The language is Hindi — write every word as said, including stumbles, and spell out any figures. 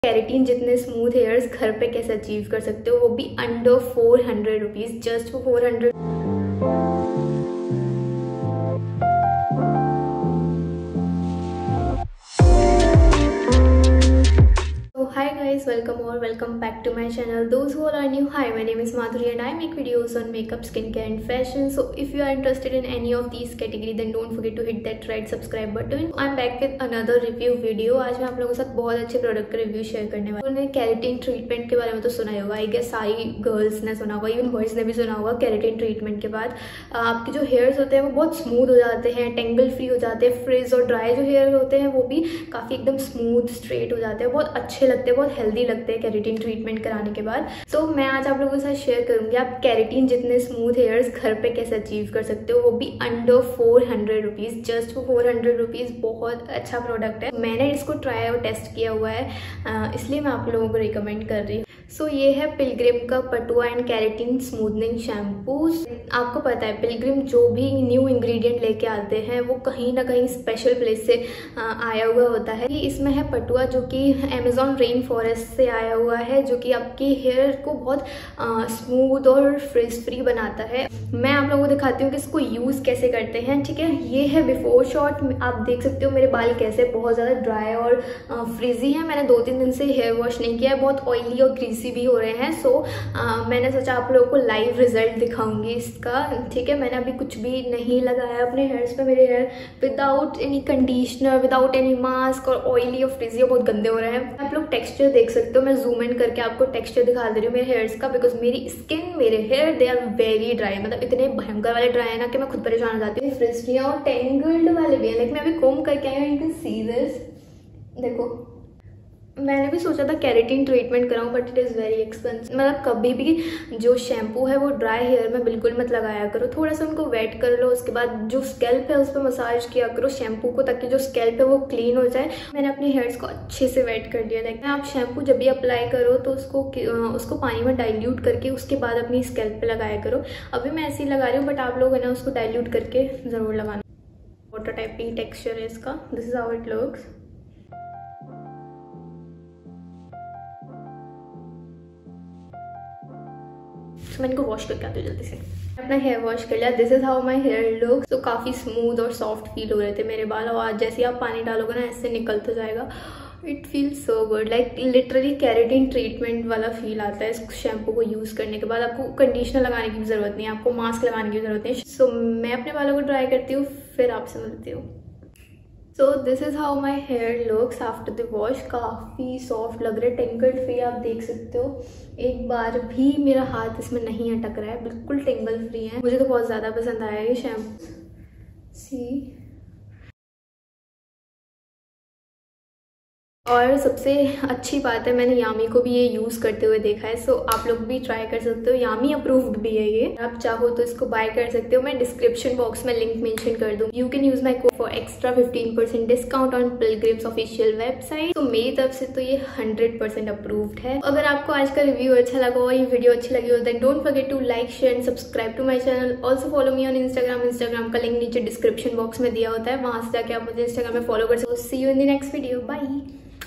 कैरेटीन जितने स्मूथ हेयर्स घर पे कैसे अचीव कर सकते हो, वो भी under four hundred rupees, just for four hundred. Hi guys, welcome or welcome back to my channel. Those who are new, hi, my name is Madhuri and I make videos on makeup, skincare and fashion. So if you are interested in any of these category, then don't forget to hit that red subscribe button. I'm back with another review video. आज मैं आप लोगों के साथ बहुत अच्छे प्रोडक्ट का रिव्यू शेयर करने वाली हूँ। उन्होंने कैरेटीन ट्रीटमेंट के बारे में तो सुना ही होगा, आई गेस सारी गर्ल्स ने सुना होगा, इवन बॉयज ने भी सुना होगा। कैरेटीन ट्रीटमेंट के बाद आपके जो हेयर्स होते हैं वो बहुत स्मूथ हो जाते हैं, टेंगल फ्री हो जाते हैं, फ्रिज और ड्राई जो हेयर होते हैं वो भी काफी एकदम स्मूथ स्ट्रेट हो जाते हैं, बहुत अच्छे लगते हैं, बहुत हेल्दी लगते हैं कैरेटीन ट्रीटमेंट कराने के बाद। सो so, मैं आज आप लोगों के साथ शेयर करूंगी आप कैरेटीन जितने स्मूथ हेयर्स घर पे कैसे अचीव कर सकते हो, वो भी under four hundred rupees, just for four hundred rupees. बहुत अच्छा प्रोडक्ट है, मैंने इसको ट्राई और टेस्ट किया हुआ है, इसलिए मैं आप लोगों को रिकमेंड कर रही हूँ। सो so, ये है पिलग्रिम का पटुआ एंड कैरेटीन स्मूथनिंग शैम्पू। आपको पता है पिलग्रिम जो भी न्यू इंग्रेडिएंट लेके आते हैं वो कहीं ना कहीं स्पेशल प्लेस से आया हुआ होता है। इसमें है पटुआ जो कि अमेजॉन रेन फॉरेस्ट से आया हुआ है, जो कि आपकी हेयर को बहुत स्मूथ और फ्रिज फ्री बनाता है। मैं आप लोगों को दिखाती हूँ कि इसको यूज़ कैसे करते हैं। ठीक है, ये है बिफोर शॉट। आप देख सकते हो मेरे बाल कैसे बहुत ज़्यादा ड्राई और फ्रिजी है। मैंने दो तीन दिन से हेयर वॉश नहीं किया है, बहुत ऑयली और ग्रीसी भी हो रहे हैं। सो so, मैंने सोचा आप लोगों को लाइव रिजल्ट दिखाऊंगी इसका। ठीक है, मैंने अभी कुछ भी नहीं लगाया अपने हेयर्स पे। मेरे hair without any conditioner, without any mask और ऑयली और फ्रिजी बहुत गंदे हो रहे हैं। आप लोग टेक्सचर देख सकते हो, मैं जूम इन करके आपको टेक्सचर दिखा दे रही हूँ मेरे हेयर्स का, बिकॉज मेरी स्किन, मेरे hair they are very dry, मतलब इतने भयंकर वाले ड्राई है ना कि मैं खुद परेशान हो जाती हूँ। फ्रिज फ्री और टेंगल्ड वाले भी हैं, लाइक मैं अभी कोम करके आई हूँ। यू कैन सी दिस, देखो मैंने भी सोचा था कैरेटीन ट्रीटमेंट कराऊं, but it is very expensive. मतलब कभी भी जो शैम्पू है वो ड्राई हेयर में बिल्कुल मत लगाया करो, थोड़ा सा उनको वेट कर लो, उसके बाद जो स्कैल्प है उस पर मसाज किया करो शैम्पू को, ताकि जो स्कैल्प है वो क्लीन हो जाए। मैंने अपने हेयर्स को अच्छे से वेट कर लिया। देखते हैं आप शैम्पू जब भी अप्लाई करो तो उसको उसको पानी में डाइल्यूट करके उसके बाद अपनी स्कैल्प पे लगाया करो। अभी मैं ऐसे ही लगा रही हूँ, बट आप लोग है ना उसको डाइल्यूट करके ज़रूर लगाना। वाटर टाइप की टेक्स्चर है इसका, this is how it looks. तो मैंने इनको वॉश करके आती हूँ जल्दी से। अपना हेयर वॉश कर लिया, this is how my hair look. तो काफ़ी स्मूथ और सॉफ्ट फील हो रहे थे मेरे बाल, और आज जैसे ही आप पानी डालोगे ना ऐसे निकलता जाएगा। It feels so good, like literally keratin treatment वाला फील आता है इस शैम्पू को यूज़ करने के बाद। आपको कंडीशनर लगाने की भी ज़रूरत नहीं है, आपको मास्क लगाने की जरूरत नहीं। सो so, मैं अपने बालों को ड्राई करती हूँ, फिर आपसे मिलती हूँ। So this is how my hair looks after the wash. काफ़ी सॉफ्ट लग रहे, टेंगल फ्री आप देख सकते हो। एक बार भी मेरा हाथ इसमें नहीं अटक रहा है, बिल्कुल टेंगल फ्री है। मुझे तो बहुत ज़्यादा पसंद आया ये शैम्पू। सी और सबसे अच्छी बात है, मैंने यामी को भी ये यूज़ करते हुए देखा है। सो आप लोग भी ट्राई कर सकते हो, यामी अप्रूव्ड भी है ये। आप चाहो तो इसको बाय कर सकते हो, मैं डिस्क्रिप्शन बॉक्स में लिंक मेंशन कर दूँ। You can use my code for extra fifteen percent discount on Pilgrim's official website. तो मेरी तरफ से तो ये हंड्रेड परसेंट अप्रूव्ड है। अगर आपको आज का रिव्यू अच्छा लगा हो, ये वीडियो अच्छी लगी हो, then don't forget to like, share and subscribe to my channel. Also follow me on Instagram. Instagram का लिंक नीचे डिस्क्रिप्शन बॉक्स में दिया होता है, वहां से जाके आप मुझे इंस्टाग्राम में फॉलो कर सकते हो। See you in the next video, bye.